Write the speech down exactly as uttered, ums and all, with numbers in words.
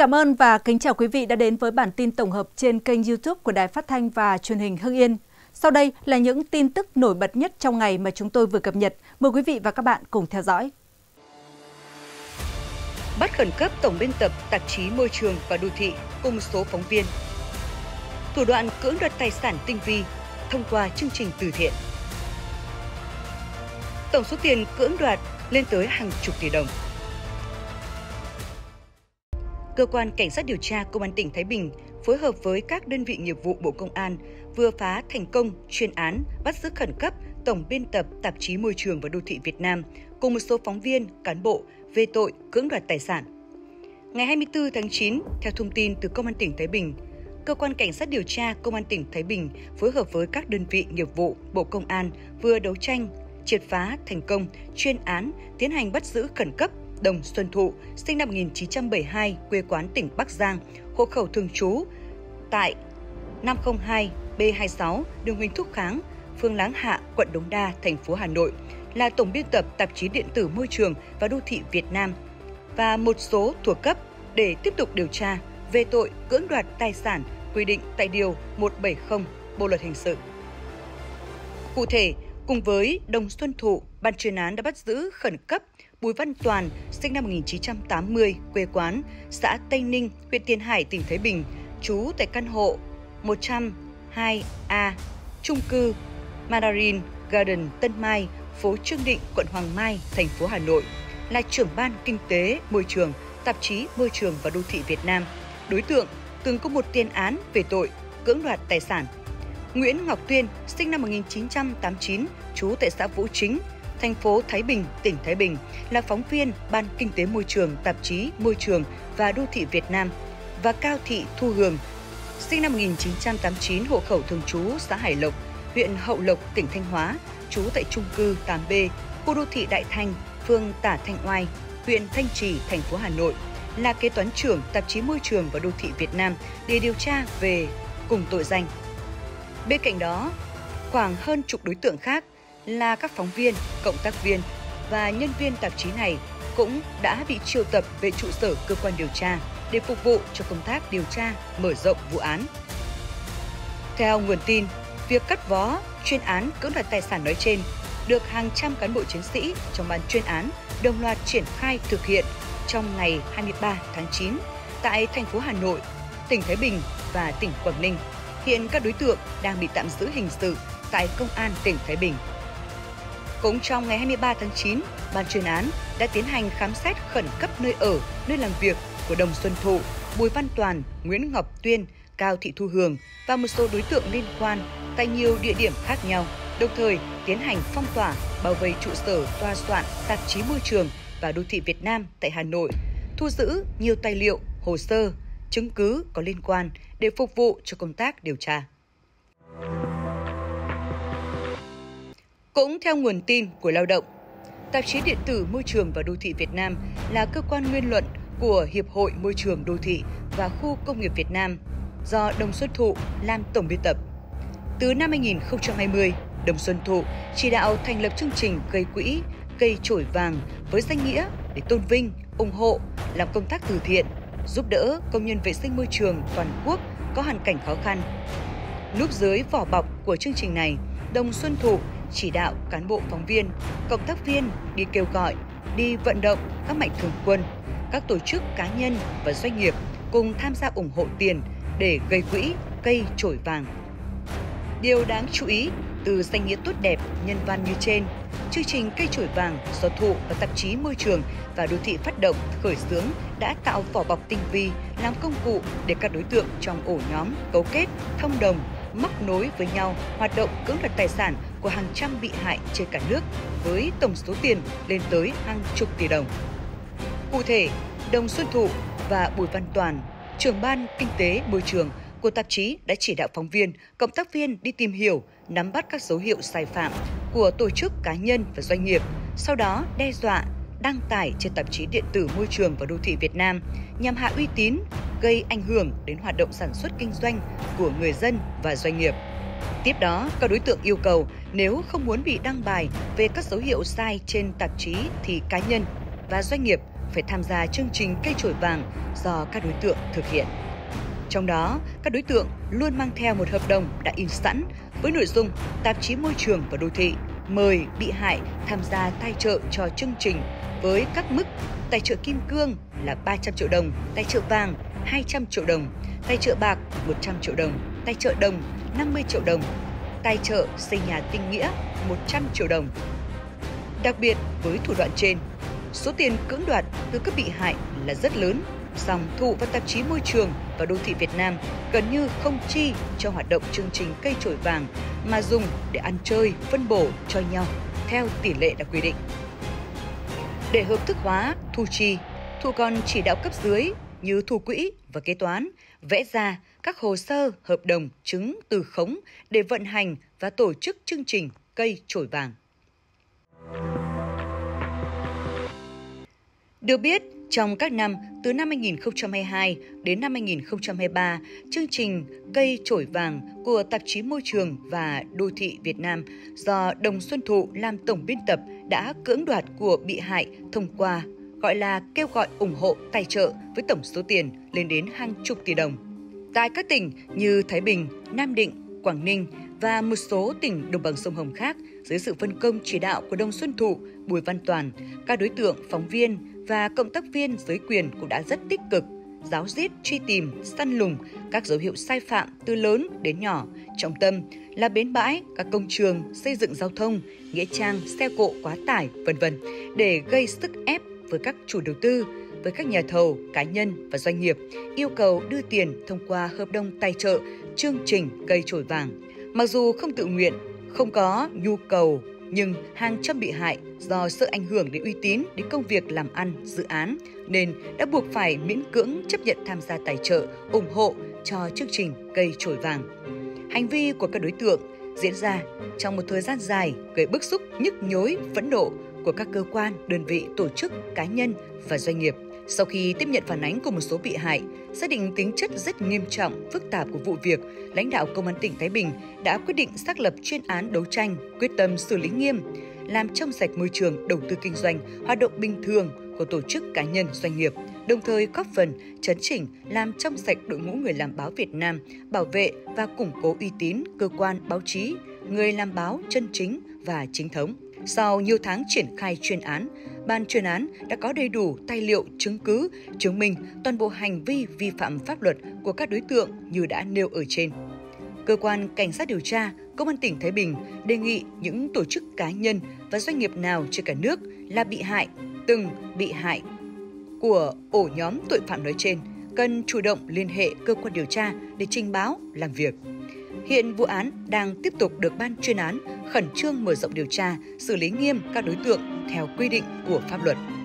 cảm ơn và kính chào quý vị đã đến với bản tin tổng hợp trên kênh YouTube của Đài Phát thanh và Truyền hình Hưng Yên. Sau đây là những tin tức nổi bật nhất trong ngày mà chúng tôi vừa cập nhật. Mời quý vị và các bạn cùng theo dõi. Bắt khẩn cấp tổng biên tập tạp chí Môi trường và Đô thị cùng một số phóng viên. Thủ đoạn cưỡng đoạt tài sản tinh vi thông qua chương trình từ thiện. Tổng số tiền cưỡng đoạt lên tới hàng chục tỷ đồng. Cơ quan Cảnh sát điều tra Công an tỉnh Thái Bình phối hợp với các đơn vị nghiệp vụ Bộ Công an vừa phá thành công chuyên án bắt giữ khẩn cấp tổng biên tập tạp chí Môi trường và Đô thị Việt Nam cùng một số phóng viên, cán bộ về tội cưỡng đoạt tài sản. Ngày hai mươi tư tháng chín, theo thông tin từ Công an tỉnh Thái Bình, Cơ quan Cảnh sát điều tra Công an tỉnh Thái Bình phối hợp với các đơn vị nghiệp vụ Bộ Công an vừa đấu tranh, triệt phá thành công chuyên án tiến hành bắt giữ khẩn cấp Đồng Xuân Thụ, sinh năm một nghìn chín trăm bảy mươi hai, quê quán tỉnh Bắc Giang, hộ khẩu thường trú tại năm không hai B hai mươi sáu, đường Huỳnh Thúc Kháng, phường Láng Hạ, quận Đống Đa, thành phố Hà Nội, là tổng biên tập tạp chí điện tử Môi trường và Đô thị Việt Nam và một số thuộc cấp để tiếp tục điều tra về tội cưỡng đoạt tài sản quy định tại Điều một trăm bảy mươi Bộ Luật Hình sự. Cụ thể, cùng với Đồng Xuân Thụ, ban chuyên án đã bắt giữ khẩn cấp Bùi Văn Toàn, sinh năm một nghìn chín trăm tám mươi, quê quán xã Tây Ninh, huyện Tiền Hải, tỉnh Thái Bình, trú tại căn hộ một trăm hai A, chung cư Mandarin Garden Tân Mai, phố Trương Định, quận Hoàng Mai, thành phố Hà Nội, là trưởng ban kinh tế môi trường, tạp chí Môi trường và Đô thị Việt Nam. Đối tượng từng có một tiền án về tội cưỡng đoạt tài sản. Nguyễn Ngọc Tuyên, sinh năm một nghìn chín trăm tám mươi chín, trú tại xã Vũ Chính, thành phố Thái Bình, tỉnh Thái Bình, là phóng viên Ban Kinh tế Môi trường, tạp chí Môi trường và Đô thị Việt Nam, và Cao Thị Thu Hường, sinh năm một nghìn chín trăm tám mươi chín, hộ khẩu thường trú xã Hải Lộc, huyện Hậu Lộc, tỉnh Thanh Hóa, trú tại chung cư tám B, khu đô thị Đại Thanh, phường Tả Thanh Oai, huyện Thanh Trì, thành phố Hà Nội, là kế toán trưởng tạp chí Môi trường và Đô thị Việt Nam để điều tra về cùng tội danh. Bên cạnh đó, khoảng hơn chục đối tượng khác là các phóng viên, cộng tác viên và nhân viên tạp chí này cũng đã bị triệu tập về trụ sở cơ quan điều tra để phục vụ cho công tác điều tra, mở rộng vụ án. Theo nguồn tin, việc cắt vó chuyên án cưỡng đoạt tài sản nói trên được hàng trăm cán bộ chiến sĩ trong ban chuyên án đồng loạt triển khai thực hiện trong ngày hai mươi ba tháng chín tại thành phố Hà Nội, tỉnh Thái Bình và tỉnh Quảng Ninh. Hiện các đối tượng đang bị tạm giữ hình sự tại Công an tỉnh Thái Bình. Cũng trong ngày hai mươi ba tháng chín, ban chuyên án đã tiến hành khám xét khẩn cấp nơi ở, nơi làm việc của Đồng Xuân Thụ, Bùi Văn Toàn, Nguyễn Ngọc Tuyên, Cao Thị Thu Hường và một số đối tượng liên quan tại nhiều địa điểm khác nhau, đồng thời tiến hành phong tỏa, bảo vệ trụ sở tòa soạn tạp chí Môi trường và Đô thị Việt Nam tại Hà Nội, thu giữ nhiều tài liệu, hồ sơ, chứng cứ có liên quan để phục vụ cho công tác điều tra. Cũng theo nguồn tin của Lao động, tạp chí điện tử Môi trường và Đô thị Việt Nam là cơ quan nguyên luận của Hiệp hội Môi trường Đô thị và Khu công nghiệp Việt Nam do Đồng Xuân Thụ làm tổng biên tập. Từ năm hai nghìn không trăm hai mươi, Đồng Xuân Thụ chỉ đạo thành lập chương trình gây quỹ, cây chổi vàng với danh nghĩa để tôn vinh, ủng hộ, làm công tác từ thiện, giúp đỡ công nhân vệ sinh môi trường toàn quốc có hoàn cảnh khó khăn. Núp dưới vỏ bọc của chương trình này, Đồng Xuân Thụ chỉ đạo cán bộ phóng viên, cộng tác viên đi kêu gọi, đi vận động các mạnh thường quân, các tổ chức cá nhân và doanh nghiệp cùng tham gia ủng hộ tiền để gây quỹ cây chổi vàng. Điều đáng chú ý, từ danh nghĩa tốt đẹp, nhân văn như trên, chương trình cây chổi vàng do Thụ và tạp chí Môi trường và Đô thị phát động khởi xướng đã tạo vỏ bọc tinh vi, làm công cụ để các đối tượng trong ổ nhóm cấu kết, thông đồng, móc nối với nhau hoạt động cưỡng đoạt tài sản của hàng trăm bị hại trên cả nước với tổng số tiền lên tới hàng chục tỷ đồng. Cụ thể, Đồng Xuân Thụ và Bùi Văn Toàn, trưởng ban kinh tế môi trường của tạp chí đã chỉ đạo phóng viên, cộng tác viên đi tìm hiểu, nắm bắt các dấu hiệu sai phạm của tổ chức cá nhân và doanh nghiệp, sau đó đe dọa đăng tải trên tạp chí điện tử Môi trường và Đô thị Việt Nam nhằm hạ uy tín, gây ảnh hưởng đến hoạt động sản xuất kinh doanh của người dân và doanh nghiệp. Tiếp đó, các đối tượng yêu cầu nếu không muốn bị đăng bài về các dấu hiệu sai trên tạp chí thì cá nhân và doanh nghiệp phải tham gia chương trình cây chổi vàng do các đối tượng thực hiện. Trong đó, các đối tượng luôn mang theo một hợp đồng đã in sẵn với nội dung tạp chí Môi trường và Đô thị mời bị hại tham gia tài trợ cho chương trình với các mức tài trợ kim cương là ba trăm triệu đồng, tài trợ vàng hai trăm triệu đồng, tài trợ bạc một trăm triệu đồng, tài trợ đồng năm mươi triệu đồng, tài trợ xây nhà tình nghĩa một trăm triệu đồng. Đặc biệt với thủ đoạn trên, số tiền cưỡng đoạt từ các bị hại là rất lớn, song Thụ và tạp chí Môi trường và Đô thị Việt Nam gần như không chi cho hoạt động chương trình cây chổi vàng mà dùng để ăn chơi, phân bổ cho nhau theo tỷ lệ đã quy định. Để hợp thức hóa thu chi, Thụ còn chỉ đạo cấp dưới như thủ quỹ và kế toán vẽ ra các hồ sơ, hợp đồng, chứng từ khống để vận hành và tổ chức chương trình cây chổi vàng. Được biết, trong các năm từ năm hai nghìn không trăm hai mươi hai đến năm hai nghìn không trăm hai mươi ba, chương trình cây chổi vàng của tạp chí Môi trường và Đô thị Việt Nam do Đồng Xuân Thụ làm tổng biên tập đã cưỡng đoạt của bị hại thông qua gọi là kêu gọi ủng hộ tài trợ với tổng số tiền lên đến hàng chục tỷ đồng. Tại các tỉnh như Thái Bình, Nam Định, Quảng Ninh và một số tỉnh đồng bằng sông Hồng khác, dưới sự phân công chỉ đạo của Đồng Xuân Thụ, Bùi Văn Toàn, các đối tượng phóng viên và cộng tác viên giới quyền cũng đã rất tích cực, ráo riết truy tìm, săn lùng các dấu hiệu sai phạm từ lớn đến nhỏ, trọng tâm là bến bãi, các công trường, xây dựng giao thông, nghĩa trang, xe cộ quá tải, vân vân để gây sức ép với các chủ đầu tư, với các nhà thầu, cá nhân và doanh nghiệp, yêu cầu đưa tiền thông qua hợp đồng tài trợ chương trình cây chổi vàng. Mặc dù không tự nguyện, không có nhu cầu, nhưng hàng trăm bị hại do sợ ảnh hưởng đến uy tín, đến công việc làm ăn, dự án, nên đã buộc phải miễn cưỡng chấp nhận tham gia tài trợ, ủng hộ cho chương trình cây chổi vàng. Hành vi của các đối tượng diễn ra trong một thời gian dài gây bức xúc, nhức nhối, phẫn nộ của các cơ quan, đơn vị, tổ chức, cá nhân và doanh nghiệp. Sau khi tiếp nhận phản ánh của một số bị hại, xác định tính chất rất nghiêm trọng, phức tạp của vụ việc, lãnh đạo Công an tỉnh Thái Bình đã quyết định xác lập chuyên án đấu tranh, quyết tâm xử lý nghiêm, làm trong sạch môi trường đầu tư kinh doanh, hoạt động bình thường của tổ chức, cá nhân, doanh nghiệp, đồng thời góp phần chấn chỉnh, làm trong sạch đội ngũ người làm báo Việt Nam, bảo vệ và củng cố uy tín cơ quan báo chí, người làm báo chân chính và chính thống. Sau nhiều tháng triển khai chuyên án, ban chuyên án đã có đầy đủ tài liệu, chứng cứ, chứng minh toàn bộ hành vi vi phạm pháp luật của các đối tượng như đã nêu ở trên. Cơ quan Cảnh sát điều tra Công an tỉnh Thái Bình đề nghị những tổ chức, cá nhân và doanh nghiệp nào trên cả nước là bị hại, từng bị hại của ổ nhóm tội phạm nói trên cần chủ động liên hệ cơ quan điều tra để trình báo, làm việc. Hiện vụ án đang tiếp tục được ban chuyên án khẩn trương mở rộng điều tra, xử lý nghiêm các đối tượng theo quy định của pháp luật.